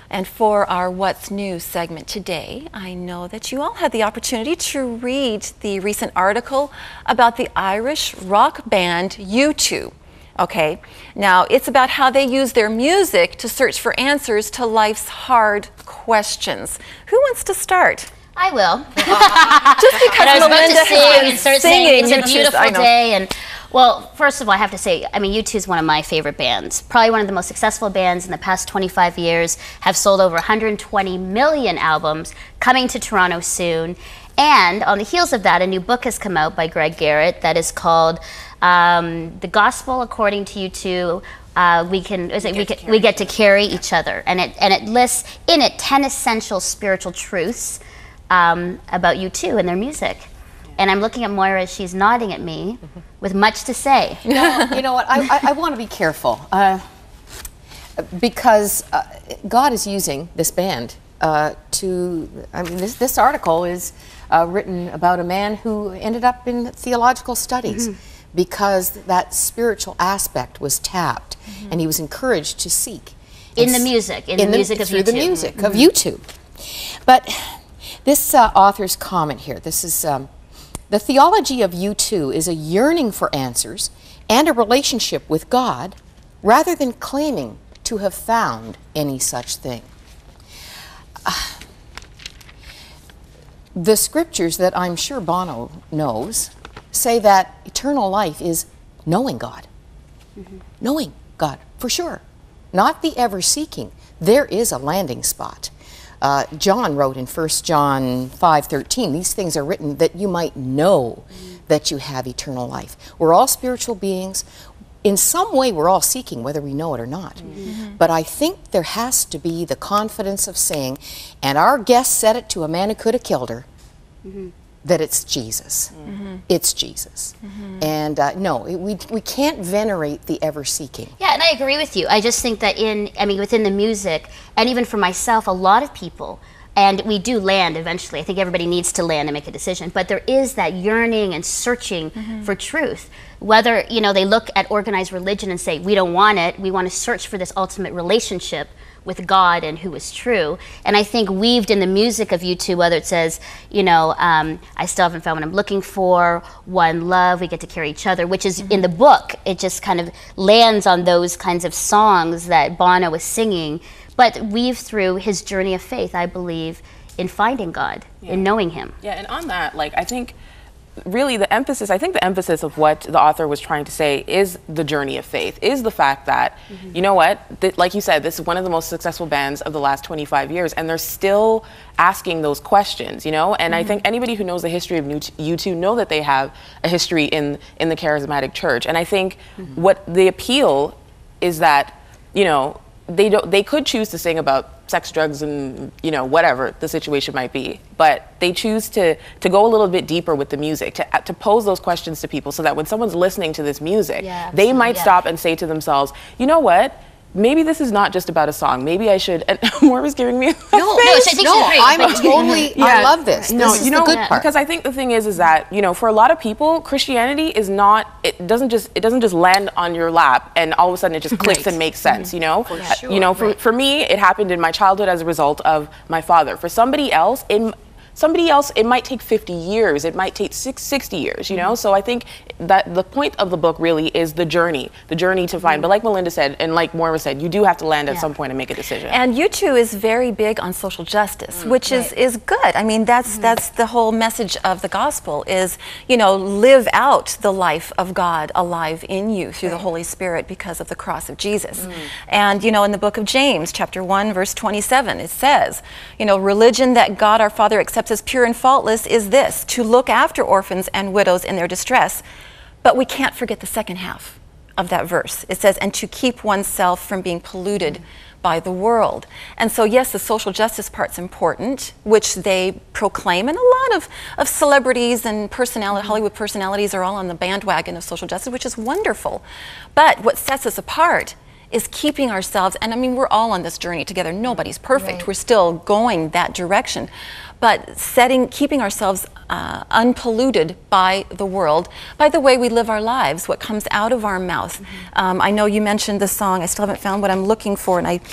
And for our What's New segment today, I know that you all had the opportunity to read the recent article about the Irish rock band U2. Okay, now it's about how they use their music to search for answers to life's hard questions. Who wants to start? I will. Just because I was Melinda about to sing and start saying it's a U2's, beautiful day. And well, first of all, I have to say, I mean, U2 is one of my favorite bands. Probably one of the most successful bands in the past 25 years. Have sold over 120 million albums. Coming to Toronto soon. And on the heels of that, a new book has come out by Greg Garrett that is called The Gospel According to U2. We get to carry each other, and it lists in it 10 essential spiritual truths about U2 and their music. And I'm looking at Moira as she's nodding at me with much to say. You know what? I want to be careful because God is using this band to. I mean, this article is written about a man who ended up in theological studies. Because that spiritual aspect was tapped, and he was encouraged to seek in the music, of U2. Through the music of U2. But this author's comment here, this is the theology of U2 is a yearning for answers and a relationship with God, rather than claiming to have found any such thing. The scriptures that I'm sure Bono knows say that eternal life is knowing God. Knowing God, for sure. Not the ever-seeking. There is a landing spot. John wrote in 1 John 5:13, these things are written that you might know that you have eternal life. We're all spiritual beings. In some way, we're all seeking, whether we know it or not. But I think there has to be the confidence of saying, and our guest said it to a man who could have killed her, that it's Jesus. It's Jesus. And no, we can't venerate the ever-seeking. Yeah, and I agree with you. I just think that within the music, and even for myself, a lot of people, and we do land eventually. I think everybody needs to land and make a decision. But there is that yearning and searching for truth. Whether, they look at organized religion and say, we don't want it, we want to search for this ultimate relationship with God and who is true. And I think weaved in the music of U2, whether it says, I still haven't found what I'm looking for, one love, we get to carry each other, which is in the book, it just kind of lands on those kinds of songs that Bono was singing, but weave through his journey of faith, I believe, in finding God, in knowing him. Yeah, and on that, I think really the emphasis of what the author was trying to say is the journey of faith, is the fact that, you know what, like you said, this is one of the most successful bands of the last 25 years, and they're still asking those questions, and I think anybody who knows the history of U2 know that they have a history in the charismatic church, and I think what the appeal is that, they could choose to sing about sex, drugs, and whatever the situation might be, but they choose to go a little bit deeper with the music, to pose those questions to people, so that when someone's listening to this music, they might stop and say to themselves, you know what? Maybe this is not just about a song. Maybe I should. And Moira's giving me a face. I love this. This is the good part. Because I think the thing is that for a lot of people, Christianity is not. It doesn't just land on your lap and all of a sudden it just clicks and makes sense. For me, it happened in my childhood as a result of my father. For somebody else, it might take 50 years. It might take 60 years, So I think that the point of the book really is the journey to find. But like Melinda said, and like Moira said, you do have to land at some point and make a decision. And U2 is very big on social justice, which is good. I mean, that's the whole message of the gospel is, live out the life of God alive in you through the Holy Spirit because of the cross of Jesus. And, in the book of James, chapter 1, verse 27, it says, religion that God our Father accepts as pure and faultless is this, to look after orphans and widows in their distress. But we can't forget the second half of that verse. It says, and to keep oneself from being polluted by the world. And so yes, the social justice part's important, which they proclaim, and a lot of celebrities and Hollywood personalities are all on the bandwagon of social justice, which is wonderful. But what sets us apart is keeping ourselves, and I mean, we're all on this journey together. Nobody's perfect. We're still going that direction. But keeping ourselves unpolluted by the world, by the way we live our lives, what comes out of our mouth. I know you mentioned the song, I still haven't found what I'm looking for, and I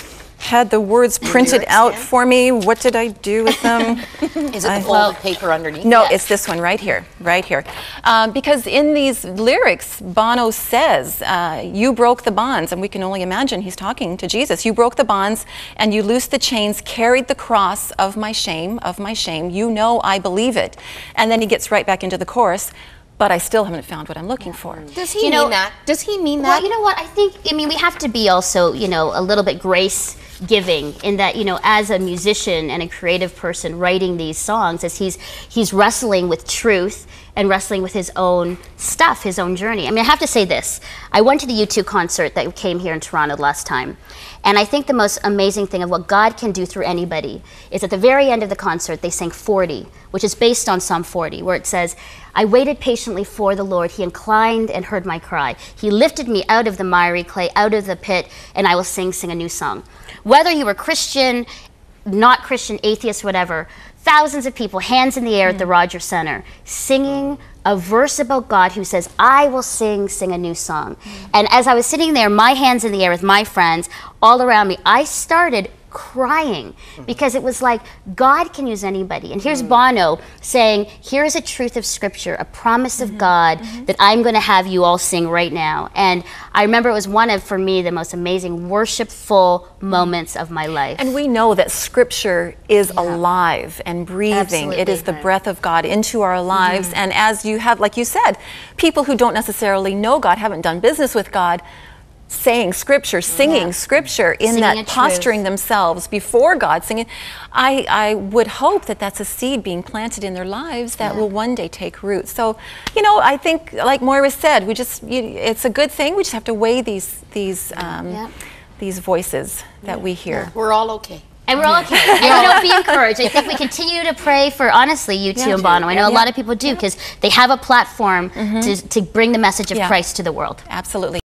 had the words printed lyrics, out yeah. for me. What did I do with them? Is it the folded paper underneath? No, Yes. it's this one right here, right here. Because in these lyrics, Bono says, you broke the bonds, and we can only imagine he's talking to Jesus. You broke the bonds, and you loosed the chains, carried the cross of my shame, You know I believe it. And then he gets right back into the chorus, but I still haven't found what I'm looking for. Does he mean that? Does he mean that? Well, you know what? I mean, we have to be also, a little bit grace giving in that, as a musician and a creative person writing these songs, as he's wrestling with truth and wrestling with his own stuff, his own journey. I mean, I have to say this. I went to the U2 concert that came here in Toronto last time. And I think the most amazing thing of what God can do through anybody is at the very end of the concert, they sang 40, which is based on Psalm 40, where it says, I waited patiently for the Lord. He inclined and heard my cry. He lifted me out of the miry clay, out of the pit, and I will sing a new song. Whether you were Christian, not Christian, atheist, whatever, thousands of people, hands in the air at the Rogers Center, singing a verse about God who says, I will sing a new song. And as I was sitting there, my hands in the air with my friends all around me, I started crying because it was like God can use anybody. And here's Bono saying, here's a truth of Scripture, a promise of God that I'm going to have you all sing right now. And I remember it was one of, for me, the most amazing worshipful moments of my life. And we know that Scripture is alive and breathing. It is the breath of God into our lives. And as you have, like you said, people who don't necessarily know God, haven't done business with God, saying Scripture, singing Scripture, in Singing that a posturing truth. themselves before God, singing. I would hope that that's a seed being planted in their lives that will one day take root. So, I think, like Moira said, it's a good thing. We just have to weigh these voices that we hear. We're all okay. And we're all okay. And be encouraged. I think we continue to pray for, honestly, U2 and Bono. I know a lot of people do because they have a platform to bring the message of Christ to the world. Absolutely.